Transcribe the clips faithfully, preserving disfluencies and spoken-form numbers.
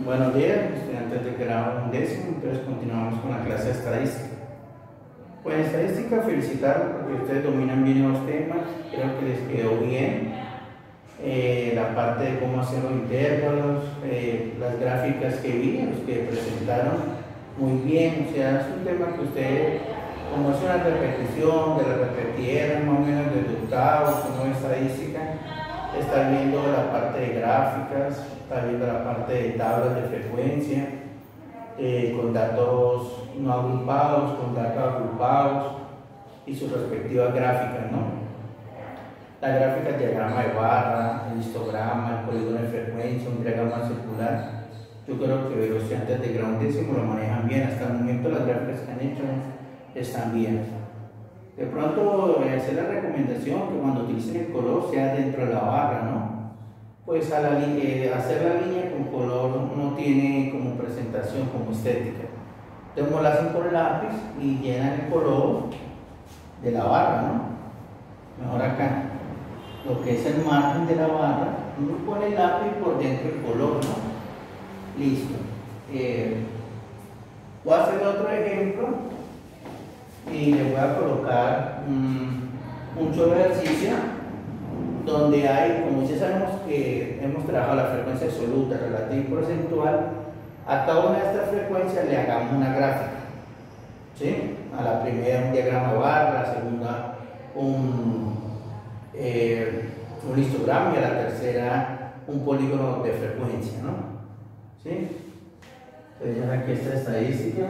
Buenos días, estudiantes de grado undécimo. Entonces continuamos con la clase de estadística. Pues en estadística, felicitarlos porque ustedes dominan bien los temas, creo que les quedó bien. Eh, la parte de cómo hacer los intervalos, eh, las gráficas que vi, los que presentaron muy bien. O sea, es un tema que ustedes, como es una repetición de la repetieron más o menos desde octavo, como es estadística, está viendo la parte de gráficas, está viendo la parte de tablas de frecuencia, eh, con datos no agrupados, con datos agrupados y sus respectivas gráficas, ¿no? La gráfica, diagrama de barra, el histograma, el polígono de frecuencia, un diagrama circular. Yo creo que los estudiantes de grado décimo lo manejan bien. Hasta el momento las gráficas que han hecho están bien. De pronto voy a hacer la recomendación que cuando utilicen el color sea dentro de la barra, ¿no? Pues a la, eh, hacer la línea con color no tiene como presentación, como estética. Entonces lo hacen con lápiz y llenan el color de la barra, ¿no? Mejor acá. Lo que es el margen de la barra, uno pone el lápiz por dentro del color, ¿no? Listo. Eh, voy a hacer otro ejemplo y le voy a colocar um, un solo ejercicio donde hay, como ya sabemos que hemos trabajado la frecuencia absoluta, relativa y porcentual, a cada una de estas frecuencias le hagamos una gráfica, ¿sí? A la primera un diagrama de barra, a la segunda un, eh, un histograma y a la tercera un polígono de frecuencia, ¿no? ¿Sí? Entonces ya aquí esta estadística.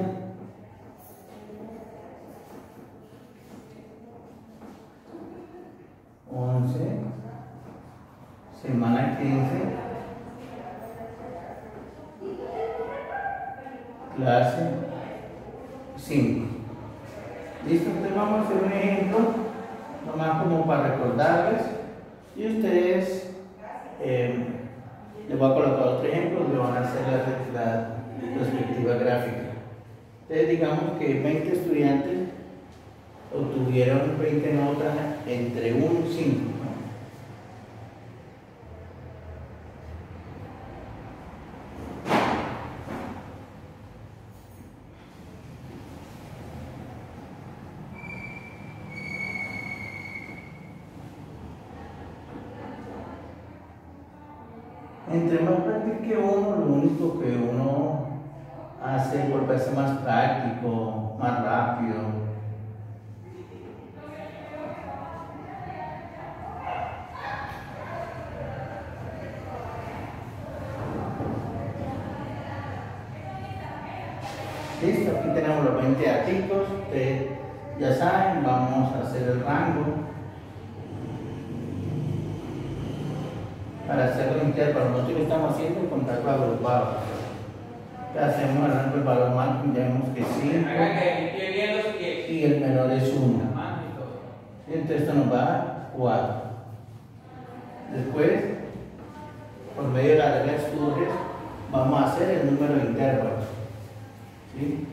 once, semana quince, clase cinco. Listo, entonces vamos a hacer un ejemplo, nomás como para recordarles, y ustedes, eh, les voy a colocar otro ejemplo donde van a hacer la, la respectiva gráfica. Entonces digamos que veinte estudiantes obtuvieron veinte notas entre uno y cinco, ¿no? Entre más practique uno, lo único que uno hace es volverse más práctico, más rápido. Listo, aquí tenemos los veinte datos. Ustedes ya saben, vamos a hacer el rango para hacer los intervalos. Nosotros lo estamos haciendo con datos agrupados. ¿Qué hacemos? Hablando del valor máximo, ya vemos que cinco y el menor es uno. Entonces esto nos va a dar cuatro. Después, por medio de la regla de Sturges, vamos a hacer el número de intervalos. ¿Sí?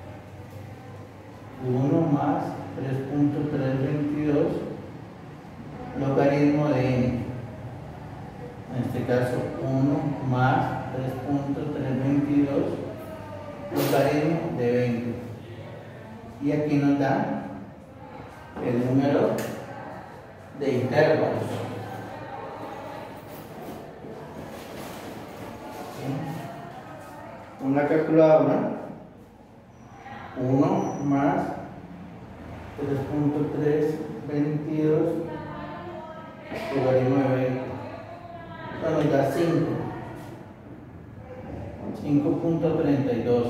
uno más tres punto trescientos veintidós logaritmo de n. En este caso, uno más tres punto trescientos veintidós logaritmo de veinte. Y aquí nos da el número de intervalos. ¿Sí? Una calculadora. uno más tres punto trescientos veintidós logaritmo de veinte. Esto nos da cinco. cinco punto treinta y dos.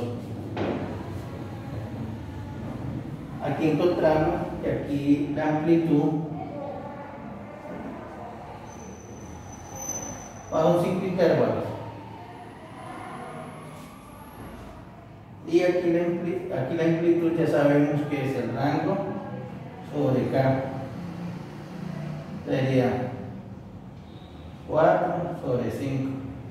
Aquí encontramos que aquí la amplitud va a un cinco intervalos. Y aquí la, aquí la amplitud ya sabemos que es el rango sobre K. Sería cuatro sobre cinco.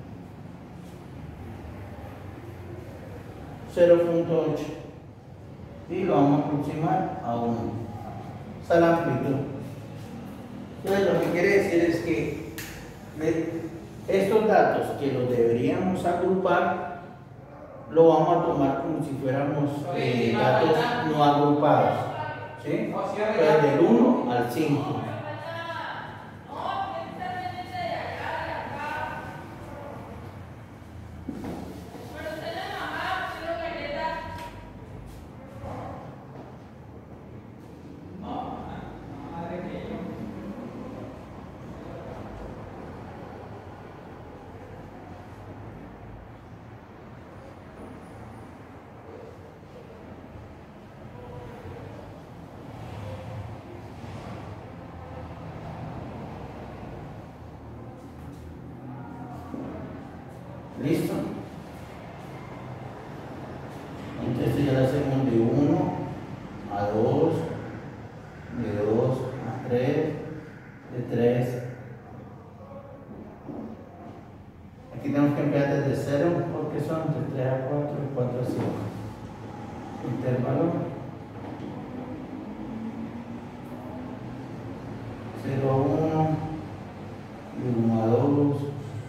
cero punto ocho. Y lo vamos a aproximar a uno. Esa es la amplitud. Entonces lo que quiere decir es que Estos datos que los deberíamos agrupar, lo vamos a tomar como si fuéramos eh, datos no agrupados, ¿sí? Entonces, del uno al cinco. ¿Listo? Entonces ya lo hacemos de uno a dos, de dos a tres, de tres. Aquí tenemos que empezar desde cero porque son de tres a cuatro, de cuatro a cinco. Intervalo cero a uno, de uno a dos.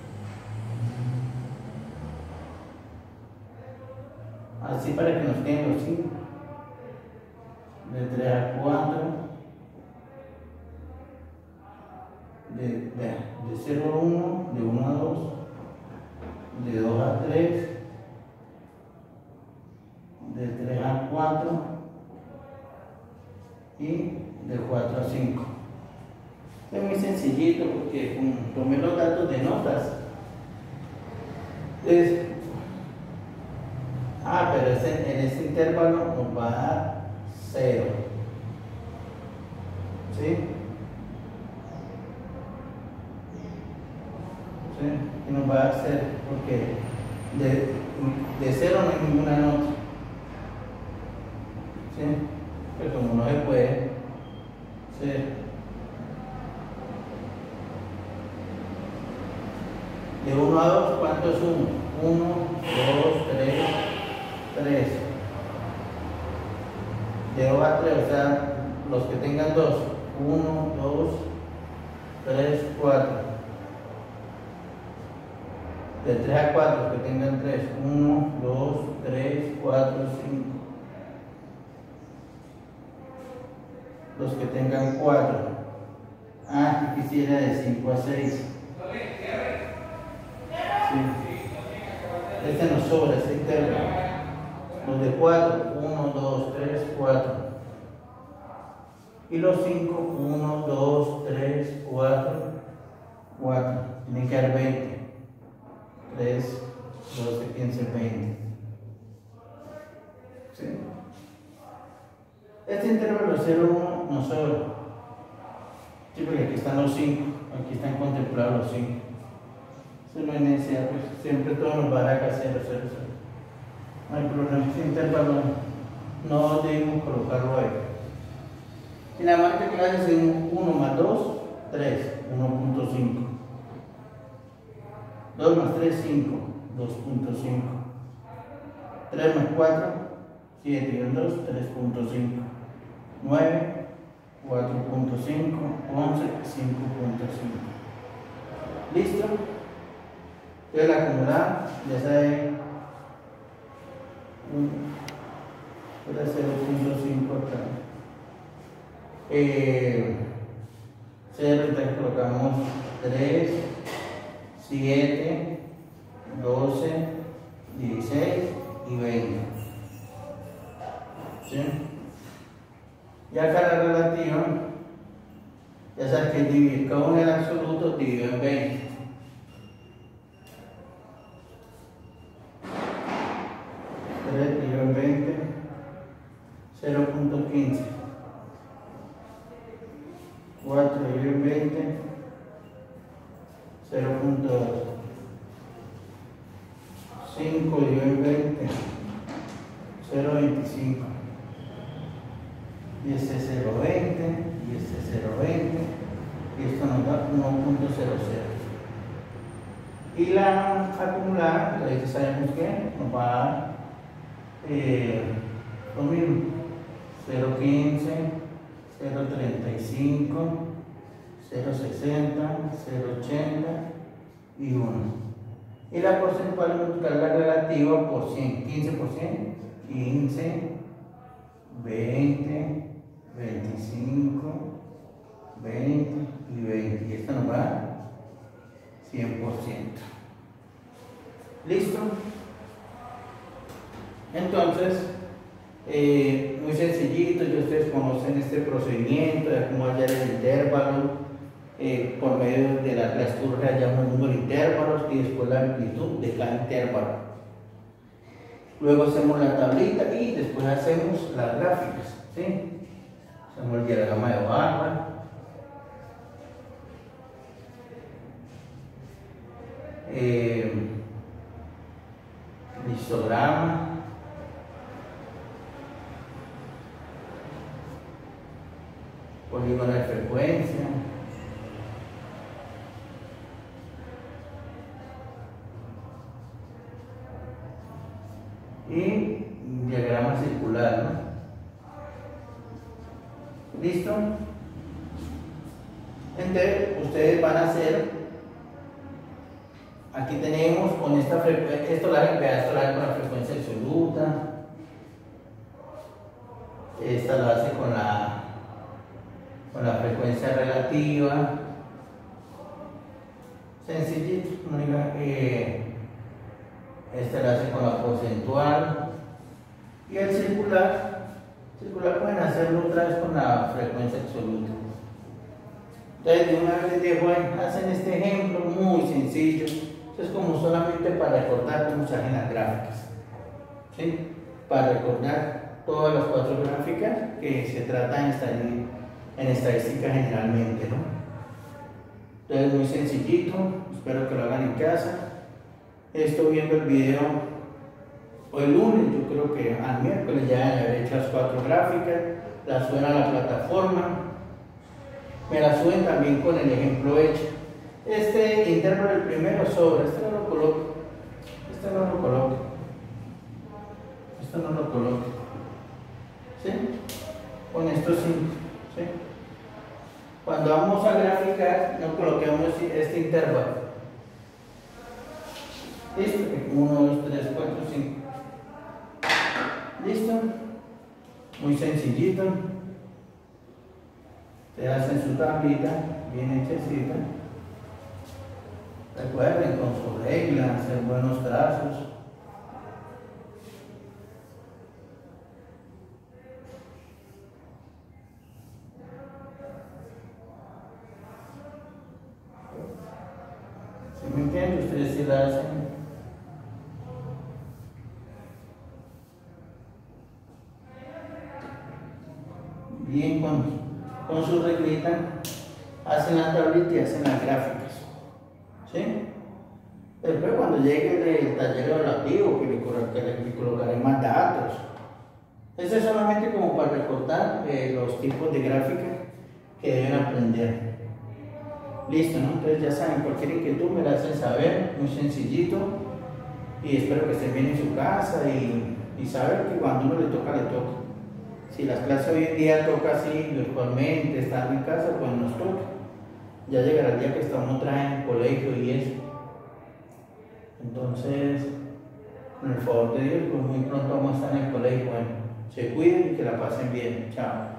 Así para que nos queden los cinco. De tres a cuatro. De, de, de cero a uno, de uno a dos. De dos a tres. De tres a cuatro. Y de cuatro a cinco. Es muy sencillito porque como tomé los datos de notas. Es, Ah, pero ese, en ese intervalo nos va a dar cero. ¿Sí? ¿Sí? Y nos va a dar cero porque de, de cero no hay ninguna nota. ¿Sí? Pero como no se puede, cero. De uno a dos, ¿cuánto es uno? uno, dos, tres. tres. De dos a tres, o sea, los que tengan dos. uno, dos, tres, cuatro. De tres a cuatro, los que tengan tres. uno, dos, tres, cuatro, cinco. Los que tengan cuatro. Ah, quisiera de cinco a seis. Sí. Este nos sobra, este intervalo. Los de cuatro, uno, dos, tres, cuatro. Y los cinco, uno, dos, tres, cuatro, cuatro. Tienen que dar veinte. tres, doce, quince, veinte. ¿Sí? Este intervalo cero, uno nos sobra. Sí, porque aquí están los cinco. Aquí están contemplados los cinco. Eso no es necesario, pues siempre todo nos va a dar acá cero, cero, cero. No hay problema, este intervalo no debemos colocarlo ahí. Y la marca clase es uno más dos, tres, uno punto cinco. dos más tres, cinco, dos punto cinco. tres más cuatro, siete y dos, tres punto cinco. nueve, cuatro punto cinco, once, cinco punto cinco. ¿Listo? Entonces la acumulada ya sabe cero punto cinco acá. Eh, cero, entonces colocamos tres, siete, doce, dieciséis y veinte. ¿Sí? Y acá la relativa, ya sabes que dividir cada uno del absoluto dividido en veinte. tres dividido en veinte, cero punto quince. cuatro dividido en veinte, cero punto dos. cinco dividido en veinte, cero punto veinticinco. Y este cero punto veinte, y este cero punto veinte, y esto nos da uno punto cero cero. Y la acumulada, entonces sabemos que nos va a dar eh, lo mismo, cero punto quince, cero punto treinta y cinco, cero punto sesenta, cero punto ochenta y uno. Y la porcentual multiplicar la relativa por cien, quince por cien, quince, veinte, veinticinco, veinte y veinte. Y esto nos va cien por ciento. ¿Listo? Entonces, eh, muy sencillito, ya ustedes conocen este procedimiento de cómo hallar el intervalo. Eh, por medio de la clastura hallamos el número de intervalos y después la amplitud de cada intervalo. Luego hacemos la tablita y después hacemos las gráficas, ¿sí? Hacemos el diagrama de barra, eh, histograma, polígono de frecuencia, y diagrama circular, ¿no? ¿Listo? Entonces ustedes van a hacer, aquí tenemos con esta frecuencia, esto la esto la hace con la frecuencia absoluta, esta la hace con la con la frecuencia relativa, sencillito, no diga que esta la hace con la porcentual, y el circular, circular pueden hacerlo otra vez con la frecuencia absoluta. Entonces, de una vez les dejo, hacen este ejemplo muy sencillo. Esto es como solamente para recordar cómo se hacen las gráficas, ¿sí? Para recordar todas las cuatro gráficas que se tratan en estadística, en estadística generalmente, ¿no? Entonces, muy sencillito, espero que lo hagan en casa. Estoy viendo el video hoy lunes, yo creo que al miércoles ya habré hecho las cuatro gráficas, las suben a la plataforma, me las suben también con el ejemplo hecho. Este intervalo, el primero sobra, este no lo coloco, este no lo coloco, esto no lo coloco, ¿sí? Con esto sí, ¿sí? Cuando vamos a graficar, no coloquemos este intervalo. Listo, uno, dos, tres, cuatro, cinco. Listo, muy sencillito. Se hacen su tablita bien hechecita. Recuerden con su regla, hacer buenos trazos. Si me entienden, ustedes sí la hacen. Bien, con, con su reglita, hacen la tablita y hacen las gráficas, ¿sí? Después, cuando llegue el taller evaluativo, que le, que le colocaré más datos. Esto es solamente como para recordar eh, los tipos de gráficas que deben aprender. Listo, ¿no? Entonces ya saben, cualquier inquietud me la hacen saber, muy sencillito. Y espero que estén bien en su casa y, y saber que cuando uno le toca, le toca. Si las clases hoy en día toca así virtualmente, estar en casa, pues nos toca. Ya llegará el día que está uno trae en el colegio y eso. Entonces, con el favor de Dios, pues muy pronto vamos a estar en el colegio. Bueno, se cuiden y que la pasen bien. Chao.